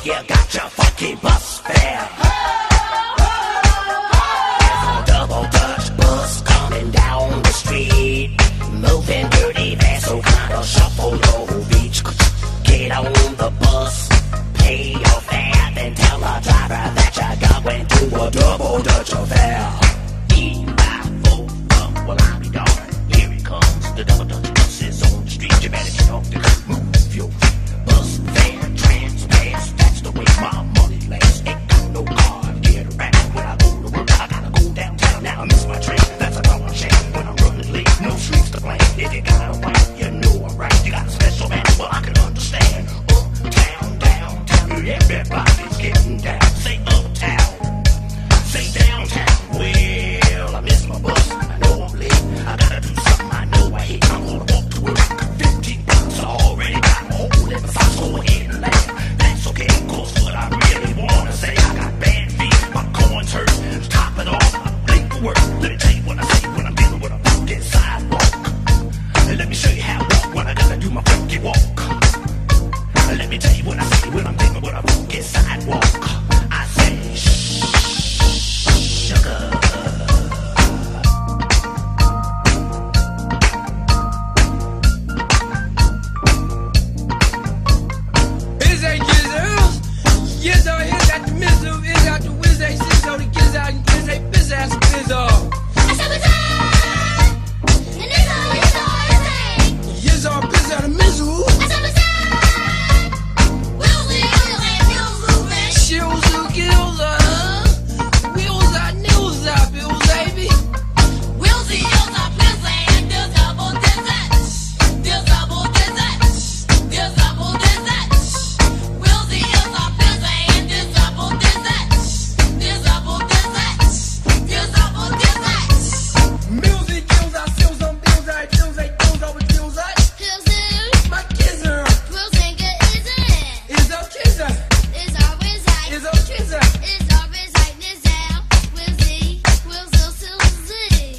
you got your funky bus fare. There's a double Dutch bus coming down the street, moving dirty fast, so kinda shuffle your beach. Get on the bus, pay your fare, then tell the driver that you got went to a double Dutch affair. E-5-4, well I'll be darned, here it comes. The double Dutch bus is on the street, you better get off the curb, move your feet. Bus fare, trans-pass, that's the way my money lasts. Ain't got no car to get around. When I go to work, I gotta go downtown. Now I miss my train, that's a common shame. When I'm running late, no streets to blame. If you got a wife, you know I'm right. You got a special man, well I can understand. Uptown, downtown, everybody's getting down. Say uptown, say downtown. Well, I miss my bus, I know I'm late. I gotta do something I know I hate. I'm gonna walk to work. 15 bucks, I already got a hole in my socks. Go ahead and laugh. That's okay, cause what I really wanna say, I got bad feet, my corns hurt. Top it off, I'm late for work. Let me tell you what I say when I'm dealing with a funky sidewalk. And let me show you how I walk when I gotta do my funky walk. And let me tell you what I say when I'm dealing with a funky sidewalk. I say, sugar. Yes, I is at the mizzle, is out the whiz, they sit so the kids out and kids, they bizz ass and bizz off. I said, what's up? And this all, Yes, I bizz out the mizzle. I said, what's up? Willie, man. Shills who kills wheels out, nils out, bills, baby. Willie, hills are busy, and there's double deserts. There's double deserts. There's double deserts. Willie, hills are busy, and there's double deserts. There's double deserts. There's double deserts. Music kills out, seals on bills out, bills ain't bills over bills out. Hills, My kids are, Will Singer is in. is our kids are, It's always like. is our kids are. It's always like this out. Will Z, Will Z.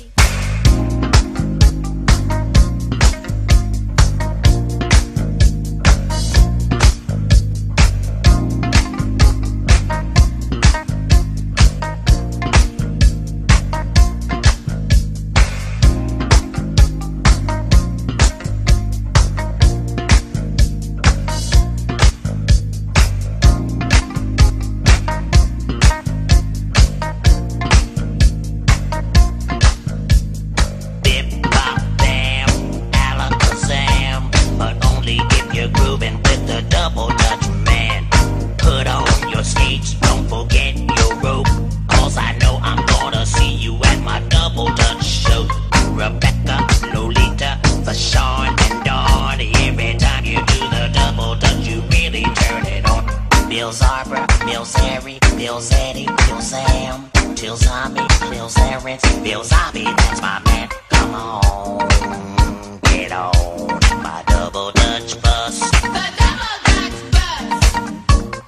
Bip, bop, bam, alakazam. But only if you're grooving with the double Dutch man. Put on your skates, don't forget your rope. Cause I know I'm gonna see you at my double Dutch show. Rebecca, Lolita, Fashawn, and Dawn. Every time you do the double Dutch, you really turn it on. Bill Zarbra, Bill Zary, Bill Zeddy, Bill Sam, Bill Zombie, Bill Zarens, Bill Zombie, that's my man. Come on, get on my double Dutch bus. The double Dutch bus.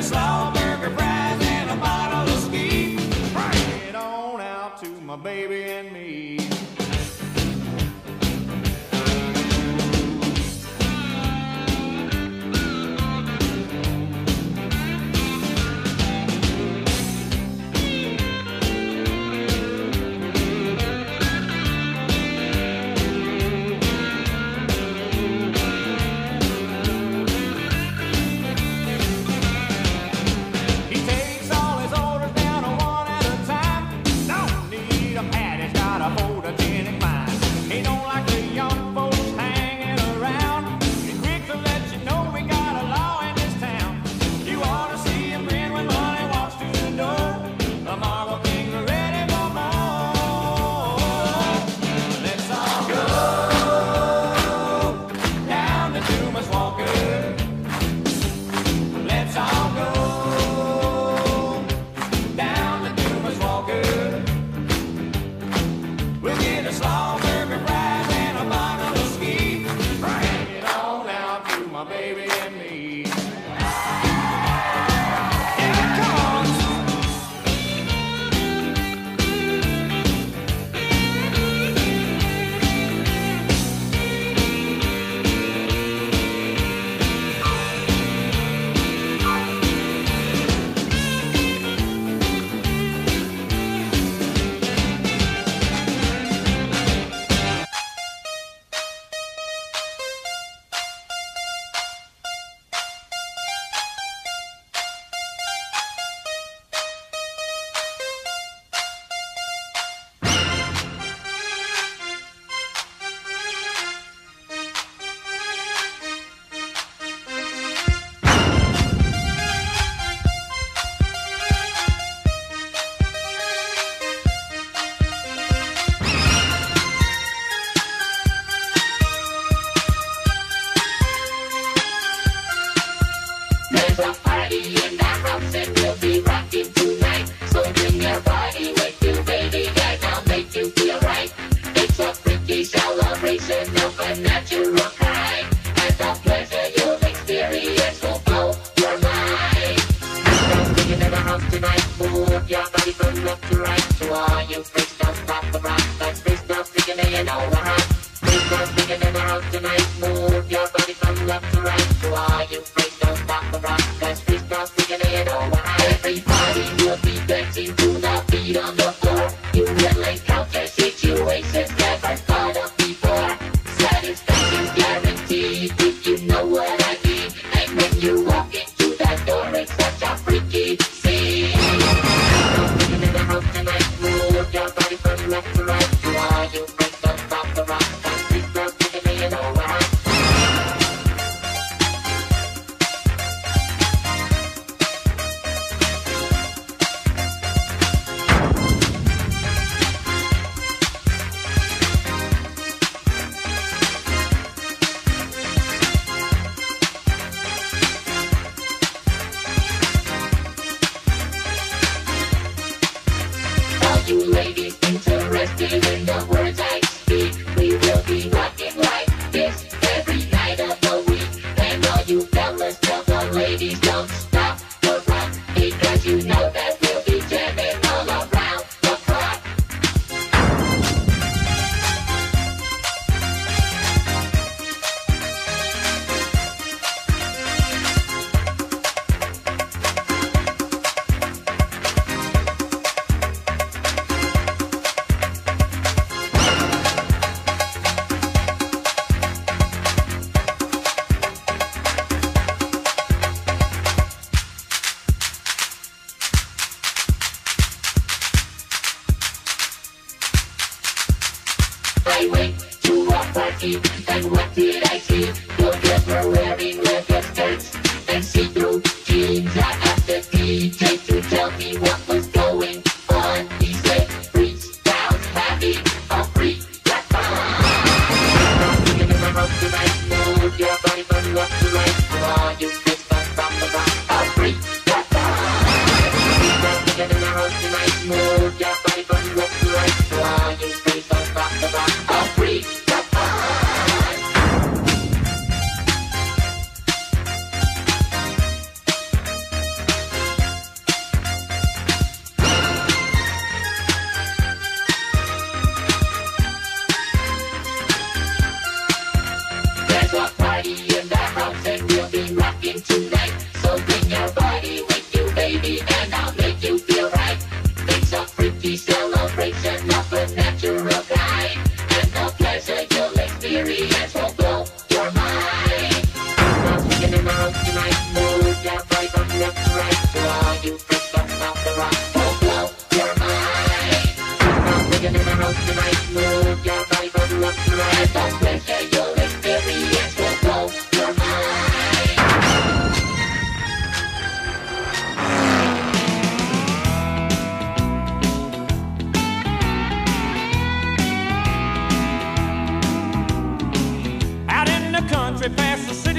a slaw burger, fries, and a bottle of ski. Bring it on out to my baby and me.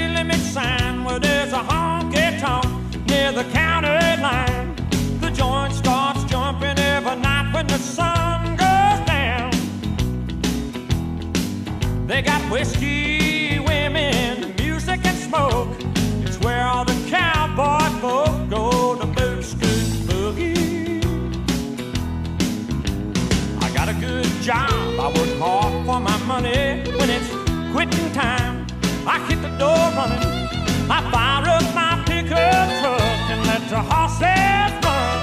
speed limit sign where there's a honky-tonk near the county line. The joint starts jumping every night when the sun goes down. They got whiskey, women, music and smoke. It's where all the cowboy folk go to boot scoot boogie. I got a good job, I work hard for my money. When it's quitting time, I hit the door running. I fire up my pickup truck and let the horses run.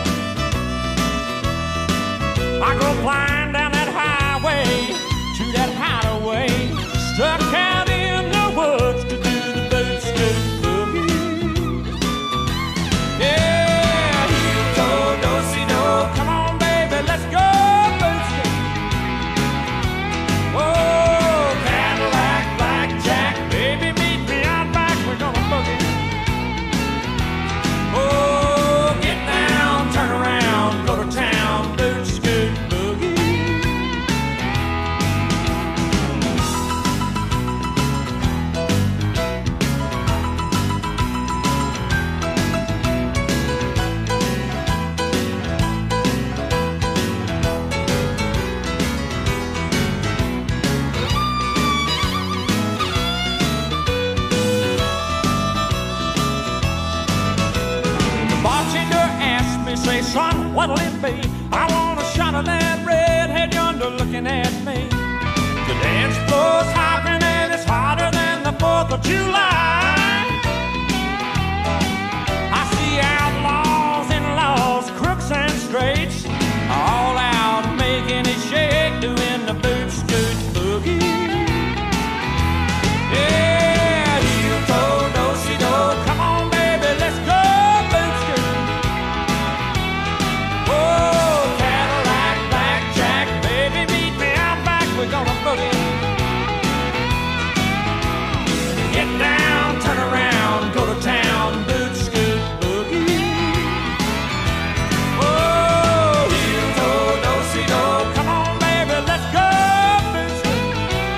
I go flying down that highway to that hideaway, stuck out in the woods to do the boot scoot boogie. Yeah, heel toe, do-si-do, come on baby, let's go boot scoot. Oh, Cadillac, blackjack, baby meet me out back, we're gonna boogie. Oh, get down, turn around, go to town, boot scoot boogie. Bartender asked me, say, son, what'll it be? I want a shot of that redhead yonder looking at me. The dance floor's hopping and it's hotter than the 4th of July. I see outlaws, in-laws, crooks and straights, all out making it shake, doing the boot scoot boogie. Yeah, heel toe, do-si-do, come on baby, let's go. Oh, Cadillac, blackjack, baby, meet me out back, we're gonna boogie. Get down, turn around, go to town, boot scoot boogie. Oh, heel toe, do-si-do, come on baby, let's go boot scoot.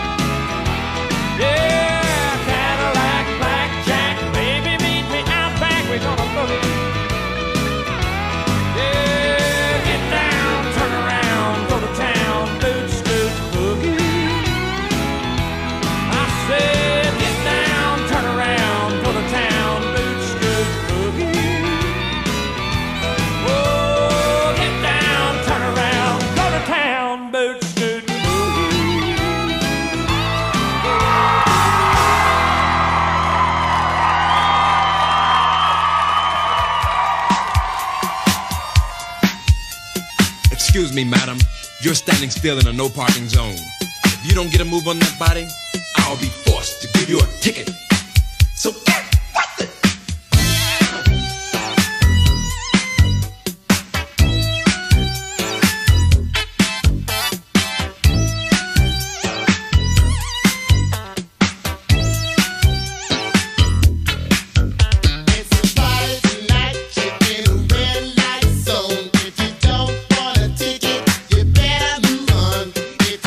Yeah, Cadillac, blackjack, baby, meet me out back, we're gonna boogie. Excuse me, madam, you're standing still in a no parking zone. If you don't get a move on that body, I'll be forced to give you a ticket. So get with it!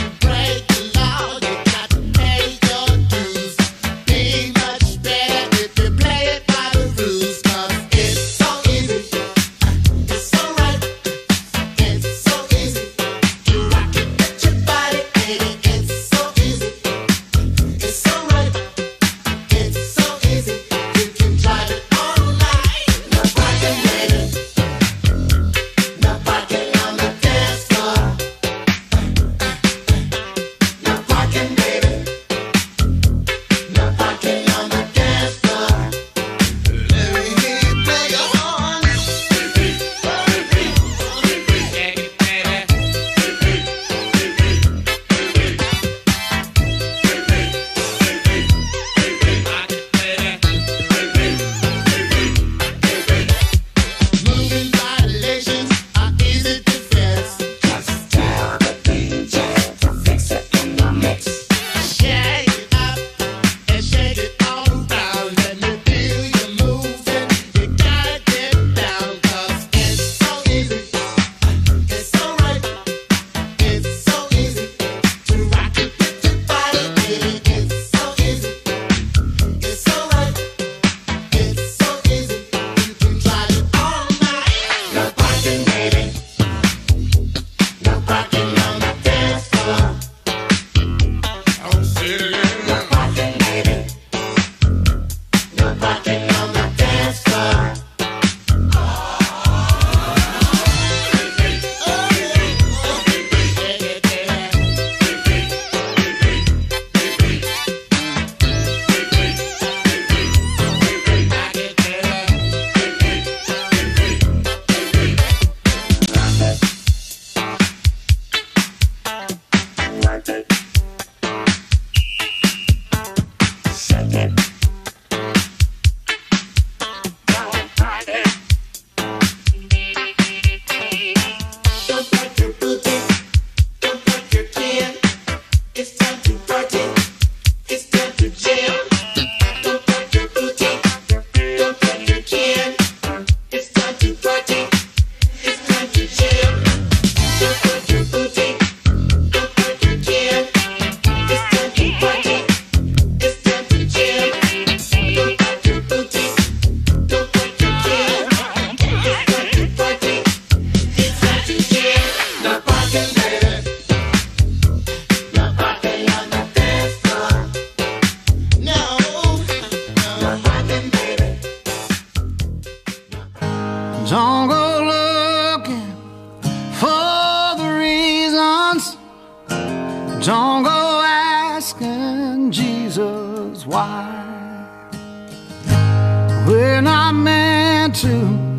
Much better if Don't go looking for the reasons. Don't go asking Jesus why. We're not meant to